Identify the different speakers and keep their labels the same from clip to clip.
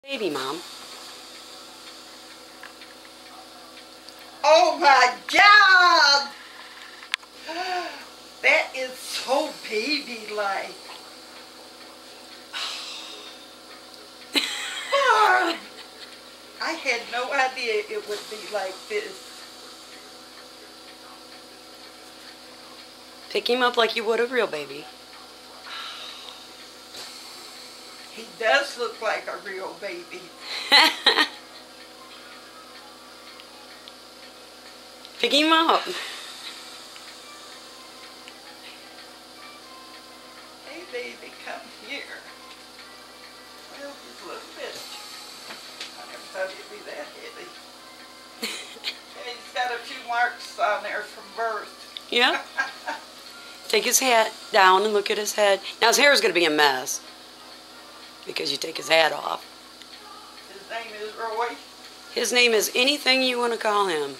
Speaker 1: Baby, Mom.
Speaker 2: Oh my God! That is so baby-like. Barb! I had no idea it would be like this.
Speaker 1: Pick him up like you would a real baby.
Speaker 2: He does look like a real baby.
Speaker 1: Pick him up.
Speaker 2: Hey baby, come here. Well, he's a little bit. I never thought he'd be that heavy. Yeah, he's got a few marks on there from birth.
Speaker 1: Yeah. Take his hat down and look at his head. Now his hair is going to be a mess because you take his hat off.
Speaker 2: His name is Roy.
Speaker 1: His name is anything you want to call him.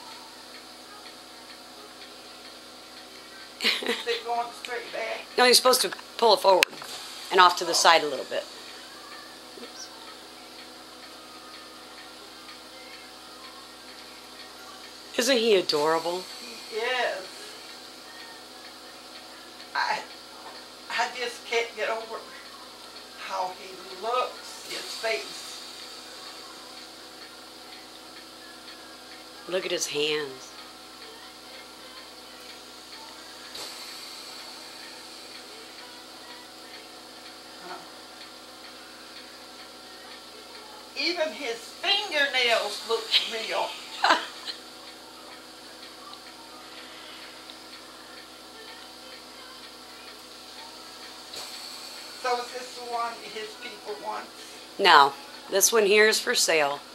Speaker 2: Is it going straight back?
Speaker 1: No, you're supposed to pull it forward and off to the side a little bit. Oops. Isn't he adorable?
Speaker 2: He is. I just can't get over how he looks, his face.
Speaker 1: Look at his hands.
Speaker 2: Even his fingernails look real. So is this the one his people want?
Speaker 1: No, this one here is for sale.